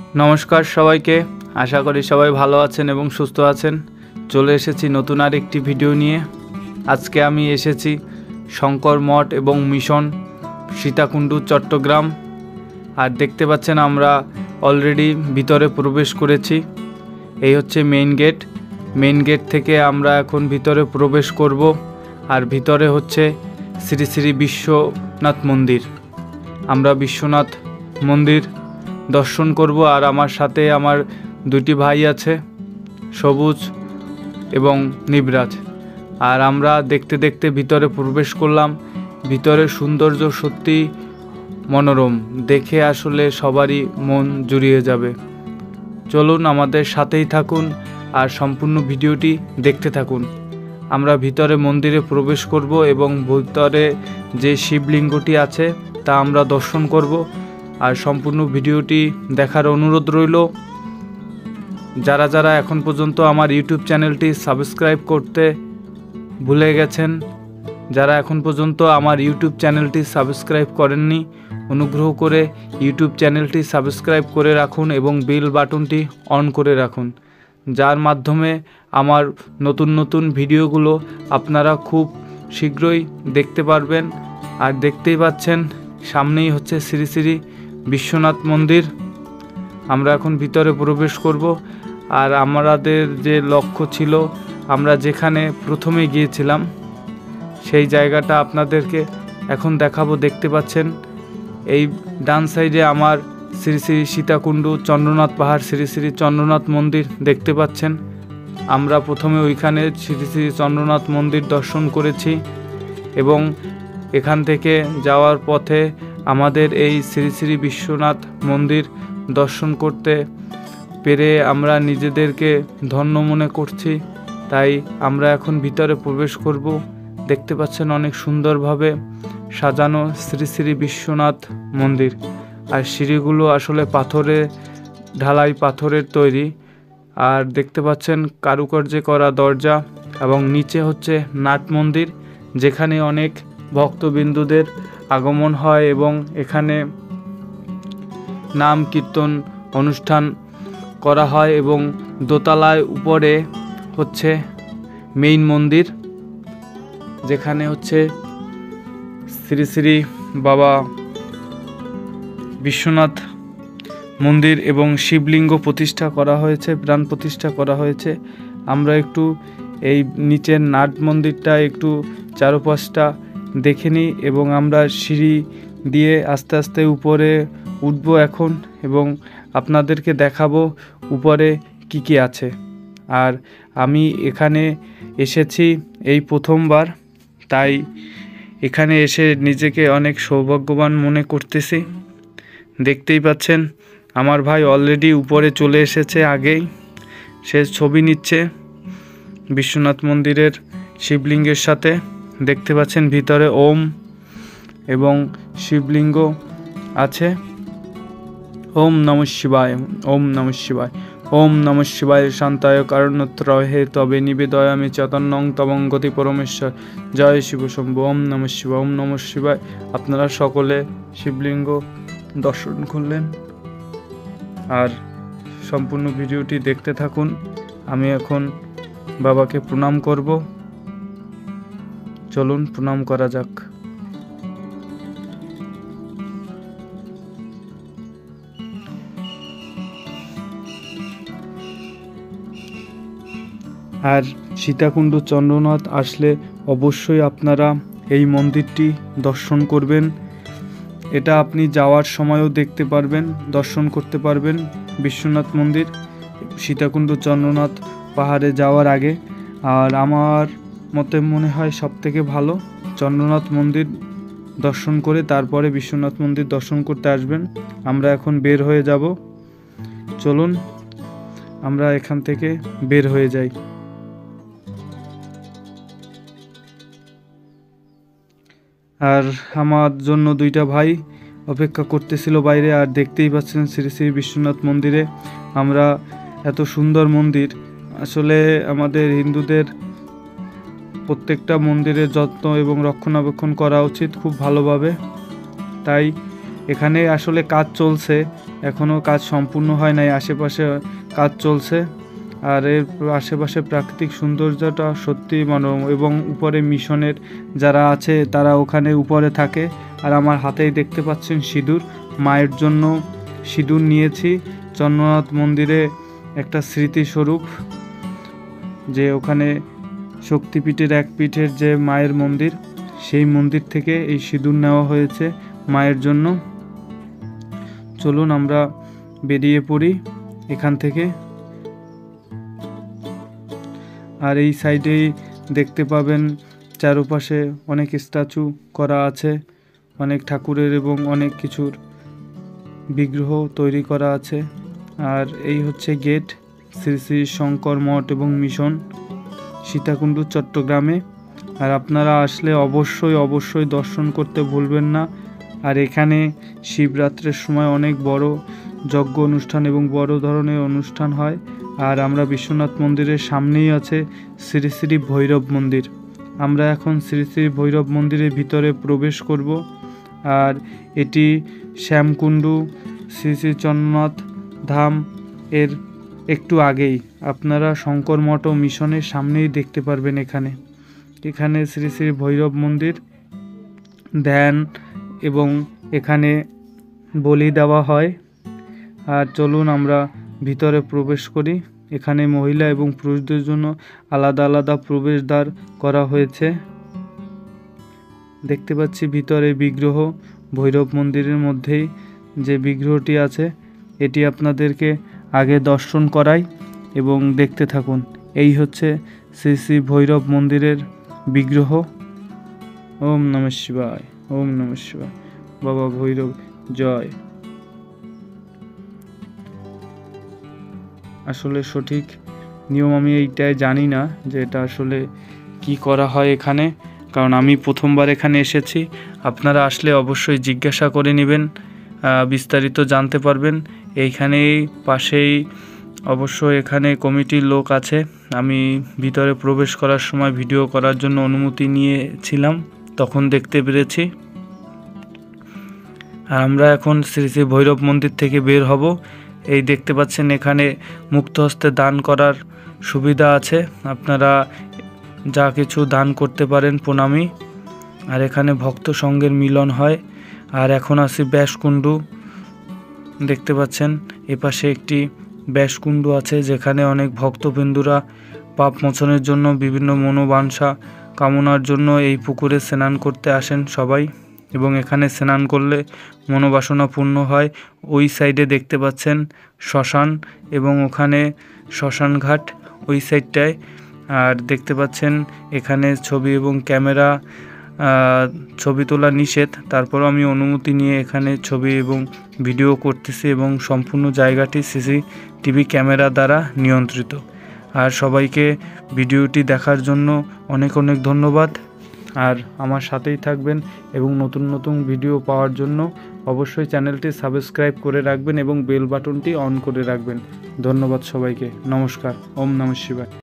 নমস্কার সবাইকে, আশা করি সবাই ভালো আছেন এবং সুস্থ আছেন। চলে এসেছি নতুন আর একটি ভিডিও নিয়ে। আজকে আমি এসেছি শঙ্কর মঠ এবং মিশন সীতাকুণ্ডু চট্টগ্রাম। আর দেখতে পাচ্ছেন আমরা অলরেডি ভিতরে প্রবেশ করেছি। এই হচ্ছে মেইন গেট থেকে আমরা এখন ভিতরে প্রবেশ করব। আর ভিতরে হচ্ছে শ্রী শ্রী বিশ্বনাথ মন্দির। আমরা বিশ্বনাথ মন্দির দর্শন করব। আর আমার সাথে আমার দুটি ভাই আছে, সবুজ এবং নিবরাজ। আর আমরা দেখতে দেখতে ভিতরে প্রবেশ করলাম। ভিতরের সৌন্দর্য সত্যি মনোরম, দেখে আসলে সবারই মন জুড়িয়ে যাবে। চলুন আমাদের সাথেই থাকুন আর সম্পূর্ণ ভিডিওটি দেখতে থাকুন। আমরা ভিতরে মন্দিরে প্রবেশ করব এবং ভিতরে যে শিবলিঙ্গটি আছে তা আমরা দর্শন করব। আর সম্পূর্ণ ভিডিওটি দেখার অনুরোধ রইল। যারা যারা এখন পর্যন্ত আমার ইউটিউব চ্যানেলটি সাবস্ক্রাইব করতে ভুলে গেছেন, যারা এখন পর্যন্ত আমার ইউটিউব চ্যানেলটি সাবস্ক্রাইব করেননি, অনুগ্রহ করে ইউটিউব চ্যানেলটি সাবস্ক্রাইব করে রাখুন এবং বেল বাটনটি অন করে রাখুন, যার মাধ্যমে আমার নতুন নতুন ভিডিওগুলো আপনারা খুব শীঘ্রই দেখতে পারবেন। আর দেখতেই পাচ্ছেন সামনেই হচ্ছে শ্রী শ্রী বিশ্বনাথ মন্দির। আমরা এখন ভিতরে প্রবেশ করব। আর আমাদের যে লক্ষ্য ছিল, আমরা যেখানে প্রথমে গিয়েছিলাম সেই জায়গাটা আপনাদেরকে এখন দেখাবো। দেখতে পাচ্ছেন এই ডান সাইডে আমার শ্রী শ্রী সীতাকুণ্ডু চন্দ্রনাথ পাহাড়, শ্রী শ্রী চন্দ্রনাথ মন্দির দেখতে পাচ্ছেন। আমরা প্রথমে ওইখানে শ্রী শ্রী চন্দ্রনাথ মন্দির দর্শন করেছি এবং এখান থেকে যাওয়ার পথে আমাদের এই শ্রী শ্রী বিশ্বনাথ মন্দির দর্শন করতে পেরে আমরা নিজেদেরকে ধন্য মনে করছি। তাই আমরা এখন ভিতরে প্রবেশ করব। দেখতে পাচ্ছেন অনেক সুন্দরভাবে সাজানো শ্রী শ্রী বিশ্বনাথ মন্দির। আর সিঁড়িগুলো আসলে ঢালাই পাথরের তৈরি। আর দেখতে পাচ্ছেন কারুকার্যে করা দরজা এবং নিচে হচ্ছে নাট মন্দির, যেখানে অনেক ভক্তবিন্দুদের আগমন হয় এবং এখানে নাম কীর্তন অনুষ্ঠান করা হয়। এবং দোতলায় উপরে হচ্ছে মেইন মন্দির, যেখানে হচ্ছে শ্রী শ্রী বাবা বিশ্বনাথ মন্দির এবং শিবলিঙ্গ প্রতিষ্ঠা করা হয়েছে, প্রাণ প্রতিষ্ঠা করা হয়েছে। আমরা একটু এই নিচের নাট মন্দিরটা একটু চারপাশটা দেখে নিই এবং আমরা সিঁড়ি দিয়ে আস্তে আস্তে উপরে উঠবো এখন এবং আপনাদেরকে দেখাবো উপরে কি কি আছে। আর আমি এখানে এসেছি এই প্রথমবার, তাই এখানে এসে নিজেকে অনেক সৌভাগ্যবান মনে করতেছি। দেখতেই পাচ্ছেন আমার ভাই অলরেডি উপরে চলে এসেছে আগেই, সে ছবি নিচ্ছে বিশ্বনাথ মন্দিরের শিবলিঙ্গের সাথে। দেখতে পাচ্ছেন ভিতরে ওম এবং শিবলিঙ্গ আছে। ওম নমঃ শিবায়, ওম নমঃ শিবায়, ওম নমঃ শিবায় শান্তায় কারণত্রহে তবে নিবেদয়ামি চৈতন্যং তবং গতি পরমেশ্বর জয় শিব শম্ভু। ওম নমঃ শিবায়, ওম নমঃ শিবায়। আপনারা সকলে শিবলিঙ্গ দর্শন করলেন আর সম্পূর্ণ ভিডিওটি দেখতে থাকুন। আমি এখন বাবাকে প্রণাম করব। চলুন প্রণাম করা যাক। আর সীতাকুণ্ডু চন্দ্রনাথ আসলে অবশ্যই আপনারা এই মন্দিরটি দর্শন করবেন। এটা আপনি যাওয়ার সময়ও দেখতে পারবেন, দর্শন করতে পারবেন বিশ্বনাথ মন্দির সীতাকুণ্ডু চন্দ্রনাথ পাহাড়ে যাওয়ার আগে। আর আমার মতে মনে হয় সবথেকে ভালো চন্দ্রনাথ মন্দির দর্শন করে তারপরে বিশ্বনাথ মন্দির দর্শন করতে আসবেন। আমরা এখন বের হয়ে যাব। চলুন আমরা এখান থেকে বের হয়ে যাই। আর আমার জন্য দুইটা ভাই অপেক্ষা করতেছিল বাইরে। আর দেখতেই পাচ্ছেন শ্রী শ্রী বিশ্বনাথ মন্দিরে আমরা এত সুন্দর মন্দির, আসলে আমাদের হিন্দুদের প্রত্যেকটা মন্দিরের যত্ন এবং রক্ষণাবেক্ষণ করা উচিত খুব ভালোভাবে। তাই এখানে আসলে কাজ চলছে এখনও কাজ সম্পূর্ণ হয় নাই, আশেপাশে কাজ চলছে। আর এর আশেপাশে প্রাকৃতিক সৌন্দর্যটা সত্যিই মনোরম, এবং উপরে মিশনের যারা আছে তারা ওখানে উপরে থাকে। আর আমার হাতেই দেখতে পাচ্ছেন সিঁদুর, মায়ের জন্য সিঁদুর নিয়েছি চন্দ্রনাথ মন্দিরে, একটা স্মৃতিস্বরূপ, যে ওখানে শক্তিপীঠের এক পীঠের যে মায়ের মন্দির, সেই মন্দির থেকে এই সিঁদুর নেওয়া হয়েছে মায়ের জন্য। চলুন আমরা বেরিয়ে পড়ি এখান থেকে। আর এই সাইডেই দেখতে পাবেন চারপাশে অনেক স্ট্যাচু করা আছে, অনেক ঠাকুরের এবং অনেক কিছুর বিগ্রহ তৈরি করা আছে। আর এই হচ্ছে গেট, শ্রী শ্রী শঙ্কর মঠ এবং মিশন, সীতাকুণ্ড, চট্টগ্রামে। আর আপনারা আসলে অবশ্যই দর্শন করতে ভুলবেন না। আর এখানে শিবরাত্রির সময় অনেক বড় যজ্ঞ অনুষ্ঠান এবং বড় ধরনের অনুষ্ঠান হয়। আর আমরা বিশ্বনাথ মন্দিরের সামনেই আছে শ্রী শ্রী ভৈরব মন্দির। আমরা এখন শ্রী শ্রী ভৈরব মন্দিরের ভিতরে প্রবেশ করব। আর এটি শ্যামকুণ্ডু শ্রী শ্রী চন্দ্রনাথ ধাম এর একটু আগেই, আপনারা শঙ্কর মঠ ও মিশনের সামনেই দেখতে পারবেন। এখানে শ্রী শ্রী ভৈরব মন্দির, ধ্যান এবং এখানে বলি দেওয়া হয়। আর চলুন আমরা ভিতরে প্রবেশ করি। এখানে মহিলা এবং পুরুষদের জন্য আলাদা আলাদা প্রবেশদ্বার করা হয়েছে। দেখতে পাচ্ছি ভিতরে বিগ্রহ, ভৈরব মন্দিরের মধ্যেই যে বিগ্রহটি আছে এটি আপনাদেরকে আগে দর্শন করাই এবং দেখতে থাকুন। এই হচ্ছে শ্রী শ্রী ভৈরব মন্দিরের বিগ্রহ। ওম নমঃ শিবায়, ওম নমঃ শিবায়, বাবা ভৈরব জয়। আসলে সঠিক নিয়ম আমি এইটাই জানি না যে এটা আসলে কি করা হয় এখানে, কারণ আমি প্রথমবার এখানে এসেছি। আপনারা আসলে অবশ্যই জিজ্ঞাসা করে নেবেন, বিস্তারিত জানতে পারবেন। এইখানেই পাশেই অবশ্যই এখানে কমিটির লোক আছে। আমি ভিতরে প্রবেশ করার সময় ভিডিও করার জন্য অনুমতি নিয়েছিলাম, তখন দেখতে পেরেছি। আর আমরা এখন শ্রী শ্রী ভৈরব মন্দির থেকে বের হব। এই দেখতে পাচ্ছেন এখানে মুক্ত হস্তে দান করার সুবিধা আছে, আপনারা যা কিছু দান করতে পারেন প্রণামী। আর এখানে ভক্ত সঙ্গের মিলন হয়। আর এখন আসি ব্যাসকুণ্ডু, দেখতে পাচ্ছেন এপাশে একটি ব্যাসকুণ্ডু আছে, যেখানে অনেক ভক্তবৃন্দুরা পাপ মোচনের জন্য, বিভিন্ন মনোবাঞ্ছা কামনার জন্য এই পুকুরে স্নান করতে আসেন সবাই, এবং এখানে স্নান করলে মনোবাসনা পূর্ণ হয়। ওই সাইডে দেখতে পাচ্ছেন শ্মশান, এবং ওখানে শ্মশান ঘাট ওই সাইডটায়। আর দেখতে পাচ্ছেন এখানে ছবি এবং ক্যামেরা, ছবি তোলা নিষেধ, তারপরও আমি অনুমতি নিয়ে এখানে ছবি এবং ভিডিও করতেছি, এবং সম্পূর্ণ জায়গাটি সিসিটিভি ক্যামেরা দ্বারা নিয়ন্ত্রিত। আর সবাইকে ভিডিওটি দেখার জন্য অনেক ধন্যবাদ। আর আমার সাথেই থাকবেন, এবং নতুন ভিডিও পাওয়ার জন্য অবশ্যই চ্যানেলটি সাবস্ক্রাইব করে রাখবেন এবং বেল বাটনটি অন করে রাখবেন। ধন্যবাদ সবাইকে, নমস্কার, ওম নমঃ শিবায়।